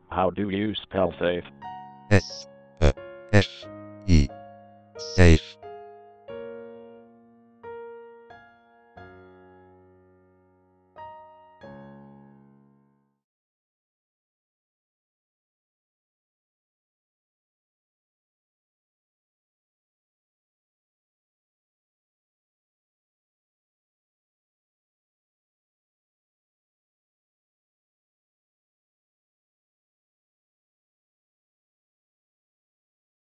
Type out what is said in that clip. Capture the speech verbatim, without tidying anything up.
How do you spell safe? S, uh, F, E, safe.